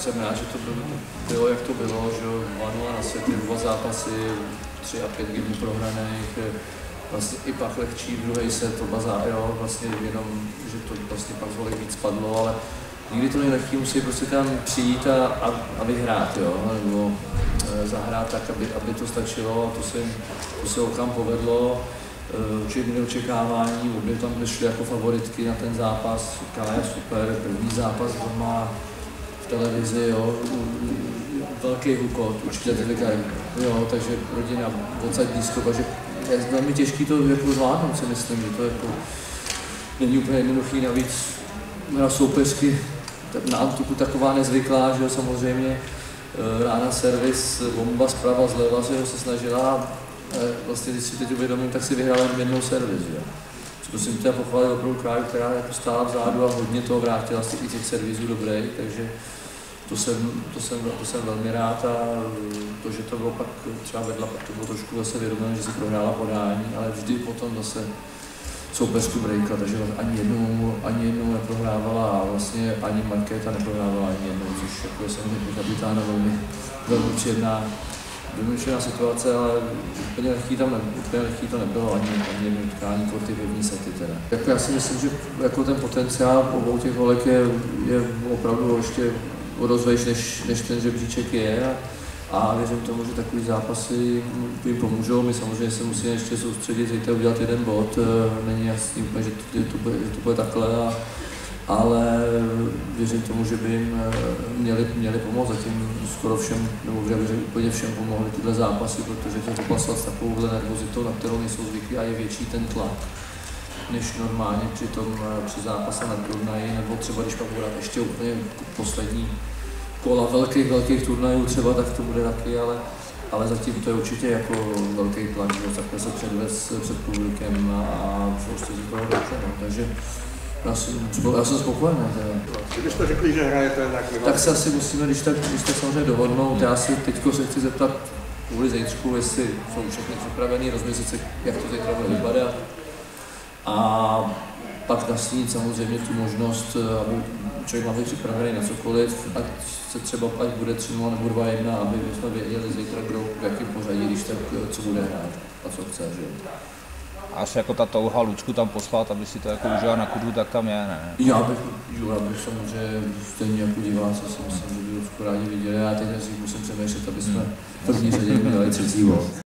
jsem rád, že to bylo jak to bylo, že 2-0 na světě, 2 zápasy, 3 a 5 gymů prohraných, vlastně i pak lehčí druhý set, jo, vlastně jenom, že to vlastně pak zvolí víc padlo, ale nikdy to nejlehčí, musí prostě tam přijít a vyhrát, jo, nebo zahrát tak, aby to stačilo, a to se Okam povedlo. Určitě měli očekávání, obě tam šli jako favoritky na ten zápas, Kája super, první zápas doma v televizi, jo, velký hukot, určitě říkají, jo, takže rodina odsaď blízko, takže je velmi těžký to jako zvládnout, si myslím, že to jako není úplně jednoduchý, navíc na soupeřky na Antuku taková nezvyklá, že jo, samozřejmě rána servis, bomba zprava, zleva, že jo, se snažila. Vlastně, když si teď uvědomím, tak si vyhrála jen jednou servis, jo. Musím teda pochválit opravdu Káju, která jako stála vzadu a hodně toho vrátila z těch servisů dobrý, takže to jsem velmi rád, a to, že to bylo pak třeba vedla, pak to bylo trošku zase vědomé, že si prohrála podání, ale vždy potom zase soupeřku breakla, takže ani jednou neprohrávala a vlastně ani Markéta neprohrávala ani jednou, což jako je samozřejmě kapitána velmi příjemná situace, ale úplně lehký to nebylo, ani jedno utkání, ty první sety teda. Jako já si myslím, že jako ten potenciál obou těch holek je opravdu ještě o dost vejš, než ten žebříček je, a věřím tomu, že takový zápasy jim pomůžou. My samozřejmě se musíme ještě soustředit, zítra udělat jeden bod, není jasný úplně, že to bude takhle, ale věřím tomu, že by jim měli pomoct, zatím skoro všem, nebo úplně všem pomohli tyhle zápasy, protože to zapasovat s takovouhle nervozitou, na kterou nejsou zvyklí, a je větší ten tlak než normálně při zápase na turnaji, nebo třeba když pak bude ještě úplně poslední kola velkých turnajů třeba, tak to bude taky, ale zatím to je určitě jako velký tlak, že takhle se předvez před publikem a prostě z toho dobře, no. Takže já jsem spokojený. Kdybyste řekli, že hrajete, tak se asi musíme, když tak samozřejmě dohodnout. Já si teďko se chci zeptat kvůli zítřku, jestli jsou všechny připravený, rozmyslet se, jak to zítra bude vypadat. A pak nasnít samozřejmě tu možnost, aby člověk má být připravený na cokoliv, ať se třeba ať bude 3-0 nebo 2-1, aby jsme věděli zítra, kdo v jakém pořadí, když tak co bude hrát a co chce. Že? A asi jako ta touha Lučku tam poslat, aby si to jako užila na kurzu, tak tam je, ne? Já bych samozřejmě stejně jako diváci si myslím, že by Lučku rádi viděli, a teď musím přemýšlet, aby jsme v první řadě udělali 3. bod.